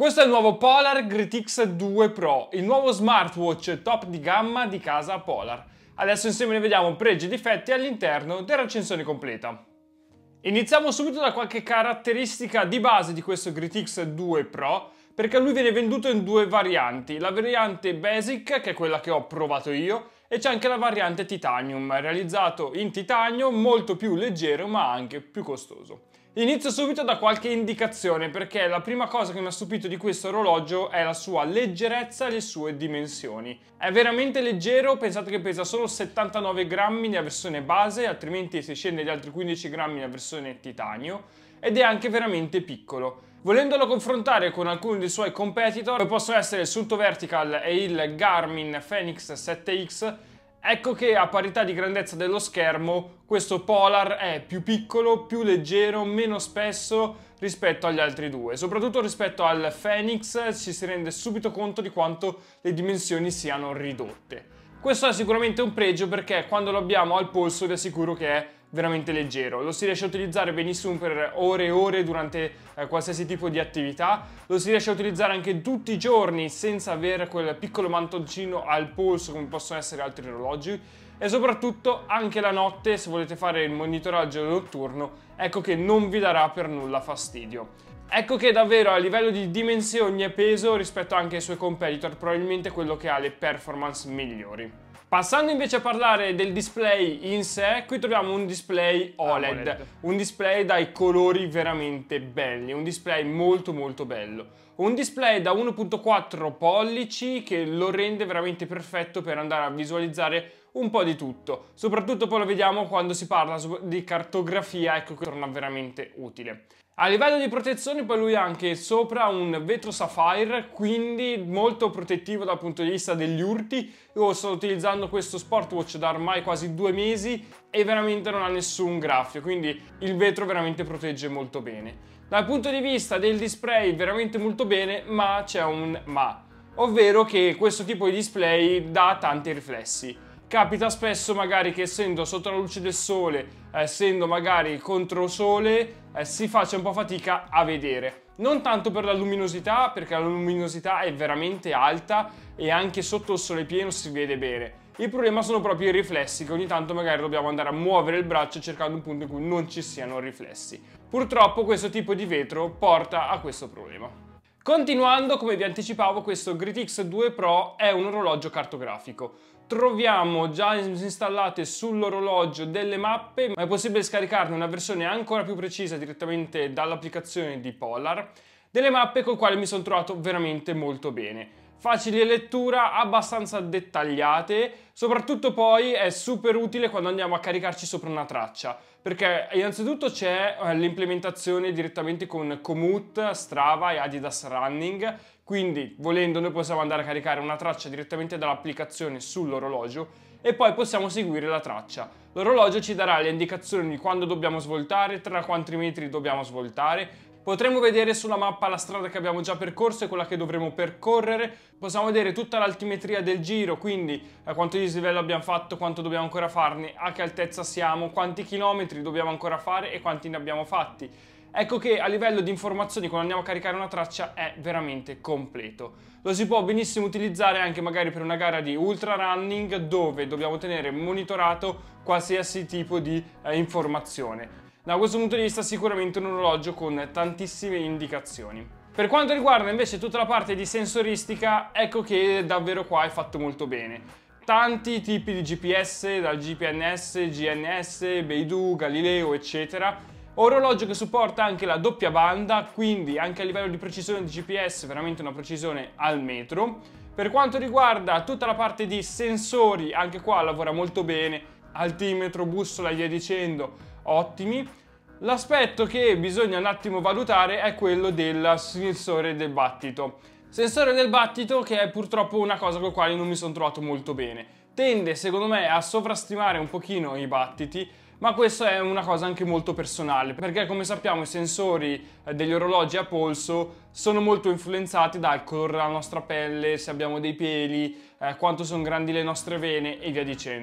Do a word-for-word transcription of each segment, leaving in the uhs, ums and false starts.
Questo è il nuovo Polar GritX due Pro, il nuovo smartwatch top di gamma di casa Polar. Adesso insieme ne vediamo pregi e difetti all'interno della recensione completa. Iniziamo subito da qualche caratteristica di base di questo GritX due Pro, perché lui viene venduto in due varianti, la variante Basic, che è quella che ho provato io, e c'è anche la variante Titanium, realizzato in titanio, molto più leggero ma anche più costoso. Inizio subito da qualche indicazione, perché la prima cosa che mi ha stupito di questo orologio è la sua leggerezza e le sue dimensioni. È veramente leggero, pensate che pesa solo settantanove grammi nella versione base, altrimenti si scende di altri quindici grammi nella versione titanio, ed è anche veramente piccolo. Volendolo confrontare con alcuni dei suoi competitor, come possono essere il Sunto Vertical e il Garmin Fenix sette X, ecco che a parità di grandezza dello schermo questo Polar è più piccolo, più leggero, meno spesso rispetto agli altri due. Soprattutto rispetto al Fenix ci si rende subito conto di quanto le dimensioni siano ridotte. Questo è sicuramente un pregio, perché quando lo abbiamo al polso vi assicuro che è veramente leggero. Lo si riesce a utilizzare benissimo per ore e ore durante eh, qualsiasi tipo di attività, lo si riesce a utilizzare anche tutti i giorni senza avere quel piccolo mantoncino al polso come possono essere altri orologi, e soprattutto anche la notte, se volete fare il monitoraggio notturno, ecco che non vi darà per nulla fastidio. Ecco che davvero a livello di dimensioni e peso rispetto anche ai suoi competitor probabilmente quello che ha le performance migliori. Passando invece a parlare del display in sé, qui troviamo un display O L E D, AMOLED. Un display dai colori veramente belli, un display molto molto bello. Un display da uno virgola quattro pollici che lo rende veramente perfetto per andare a visualizzare un po' di tutto. Soprattutto poi lo vediamo quando si parla di cartografia, ecco che torna veramente utile. A livello di protezione poi lui ha anche sopra un vetro Sapphire, quindi molto protettivo dal punto di vista degli urti. Io sto utilizzando questo smartwatch da ormai quasi due mesi e veramente non ha nessun graffio, quindi il vetro veramente protegge molto bene. Dal punto di vista del display veramente molto bene, ma c'è un ma, ovvero che questo tipo di display dà tanti riflessi. Capita spesso magari che essendo sotto la luce del sole, essendo magari contro sole, eh, si faccia un po' fatica a vedere. Non tanto per la luminosità, perché la luminosità è veramente alta e anche sotto il sole pieno si vede bene. Il problema sono proprio i riflessi, che ogni tanto magari dobbiamo andare a muovere il braccio cercando un punto in cui non ci siano riflessi. Purtroppo questo tipo di vetro porta a questo problema. Continuando, come vi anticipavo, questo GritX due Pro è un orologio cartografico. Troviamo già installate sull'orologio delle mappe, ma è possibile scaricarne una versione ancora più precisa direttamente dall'applicazione di Polar, delle mappe con le quali mi sono trovato veramente molto bene. Facili di lettura, abbastanza dettagliate, soprattutto poi è super utile quando andiamo a caricarci sopra una traccia, perché innanzitutto c'è l'implementazione direttamente con Komoot, Strava e Adidas Running, quindi volendo noi possiamo andare a caricare una traccia direttamente dall'applicazione sull'orologio e poi possiamo seguire la traccia. L'orologio ci darà le indicazioni di quando dobbiamo svoltare, tra quanti metri dobbiamo svoltare. Potremo vedere sulla mappa la strada che abbiamo già percorso e quella che dovremo percorrere. Possiamo vedere tutta l'altimetria del giro, quindi eh, quanto dislivello abbiamo fatto, quanto dobbiamo ancora farne, a che altezza siamo, quanti chilometri dobbiamo ancora fare e quanti ne abbiamo fatti. Ecco che a livello di informazioni quando andiamo a caricare una traccia è veramente completo. Lo si può benissimo utilizzare anche magari per una gara di ultra running dove dobbiamo tenere monitorato qualsiasi tipo di eh, informazione. Da questo punto di vista sicuramente un orologio con tantissime indicazioni. Per quanto riguarda invece tutta la parte di sensoristica, ecco che davvero qua è fatto molto bene. Tanti tipi di G P S, dal G P N S, G N S, Beidou, Galileo, eccetera. Orologio che supporta anche la doppia banda, quindi anche a livello di precisione di G P S veramente una precisione al metro. Per quanto riguarda tutta la parte di sensori, anche qua lavora molto bene, altimetro, bussola e via dicendo, ottimi. L'aspetto che bisogna un attimo valutare è quello del sensore del battito. Sensore del battito che è purtroppo una cosa con la quale non mi sono trovato molto bene. Tende secondo me a sovrastimare un pochino i battiti, ma questo è una cosa anche molto personale, perché come sappiamo i sensori degli orologi a polso sono molto influenzati dal colore della nostra pelle, se abbiamo dei peli, eh, quanto sono grandi le nostre vene e via dicendo.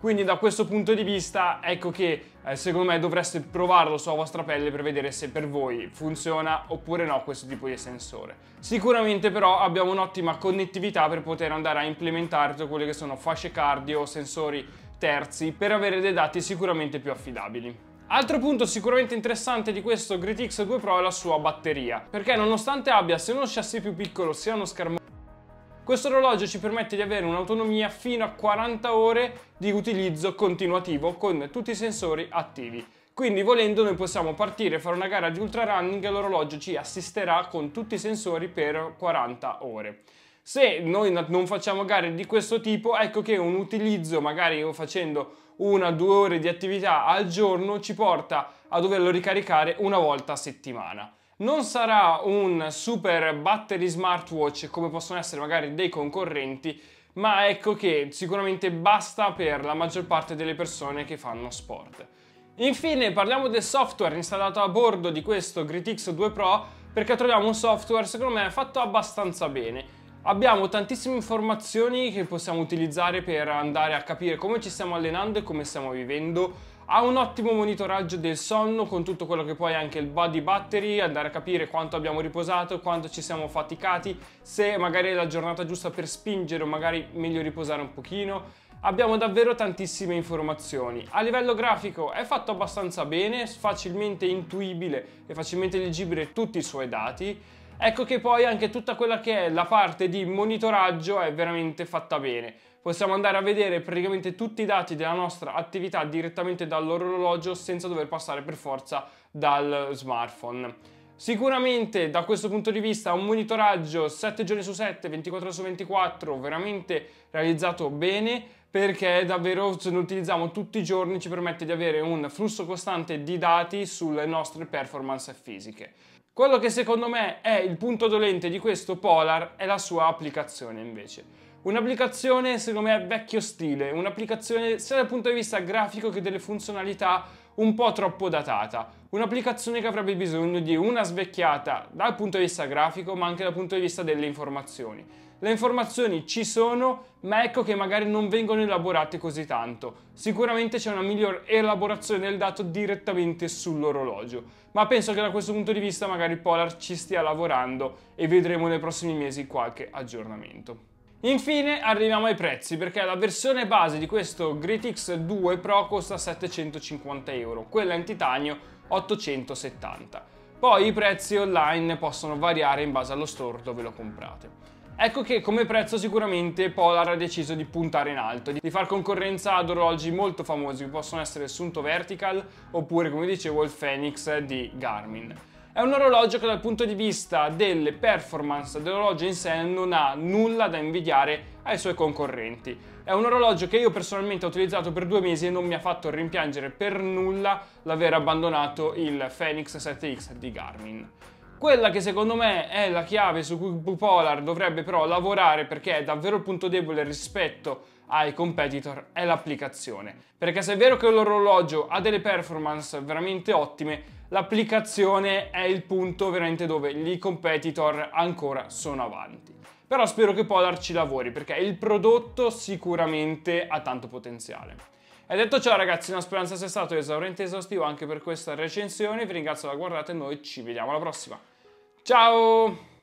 Quindi da questo punto di vista ecco che eh, secondo me dovreste provarlo sulla vostra pelle per vedere se per voi funziona oppure no questo tipo di sensore. Sicuramente però abbiamo un'ottima connettività per poter andare a implementare tutte quelle che sono fasce cardio, sensori terzi, per avere dei dati sicuramente più affidabili. Altro punto sicuramente interessante di questo GridX due Pro è la sua batteria, perché nonostante abbia sia uno chassis più piccolo sia uno schermo, questo orologio ci permette di avere un'autonomia fino a quaranta ore di utilizzo continuativo con tutti i sensori attivi. Quindi volendo noi possiamo partire, fare una gara di ultra running e l'orologio ci assisterà con tutti i sensori per quaranta ore. Se noi non facciamo gare di questo tipo, ecco che un utilizzo magari facendo una o due ore di attività al giorno ci porta a doverlo ricaricare una volta a settimana. Non sarà un super battery smartwatch come possono essere magari dei concorrenti, ma ecco che sicuramente basta per la maggior parte delle persone che fanno sport. Infine parliamo del software installato a bordo di questo GridX due Pro, perché troviamo un software secondo me fatto abbastanza bene. Abbiamo tantissime informazioni che possiamo utilizzare per andare a capire come ci stiamo allenando e come stiamo vivendo. Ha un ottimo monitoraggio del sonno con tutto quello che poi è anche il body battery, andare a capire quanto abbiamo riposato, quanto ci siamo faticati, se magari è la giornata giusta per spingere o magari meglio riposare un pochino. Abbiamo davvero tantissime informazioni. A livello grafico è fatto abbastanza bene, facilmente intuibile e facilmente leggibile tutti i suoi dati. Ecco che poi anche tutta quella che è la parte di monitoraggio è veramente fatta bene. Possiamo andare a vedere praticamente tutti i dati della nostra attività direttamente dall'orologio senza dover passare per forza dal smartphone. Sicuramente da questo punto di vista un monitoraggio sette giorni su sette, ventiquattro ore su ventiquattro veramente realizzato bene, perché davvero se lo utilizziamo tutti i giorni ci permette di avere un flusso costante di dati sulle nostre performance fisiche. Quello che secondo me è il punto dolente di questo Polar è la sua applicazione invece. Un'applicazione secondo me vecchio stile, un'applicazione sia dal punto di vista grafico che delle funzionalità un po' troppo datata. Un'applicazione che avrebbe bisogno di una svecchiata dal punto di vista grafico ma anche dal punto di vista delle informazioni. Le informazioni ci sono, ma ecco che magari non vengono elaborate così tanto. Sicuramente c'è una miglior elaborazione del dato direttamente sull'orologio, ma penso che da questo punto di vista magari Polar ci stia lavorando e vedremo nei prossimi mesi qualche aggiornamento. Infine arriviamo ai prezzi, perché la versione base di questo GridX due Pro costa settecentocinquanta euro, quella in titanio ottocentosettanta. Poi i prezzi online possono variare in base allo store dove lo comprate. Ecco che come prezzo sicuramente Polar ha deciso di puntare in alto, di far concorrenza ad orologi molto famosi che possono essere il Suunto Vertical oppure, come dicevo, il Fenix di Garmin. È un orologio che dal punto di vista delle performance dell'orologio in sé non ha nulla da invidiare ai suoi concorrenti. È un orologio che io personalmente ho utilizzato per due mesi e non mi ha fatto rimpiangere per nulla l'aver abbandonato il Fenix sette X di Garmin. Quella che secondo me è la chiave su cui Polar dovrebbe però lavorare, perché è davvero il punto debole rispetto ai competitor, è l'applicazione. Perché se è vero che l'orologio ha delle performance veramente ottime, l'applicazione è il punto veramente dove i competitor ancora sono avanti. Però spero che Polar ci lavori, perché il prodotto sicuramente ha tanto potenziale. E detto ciò ragazzi, una speranza sia stato esauriente e esaustivo anche per questa recensione, vi ringrazio per aver guardato e noi ci vediamo alla prossima. Ciao!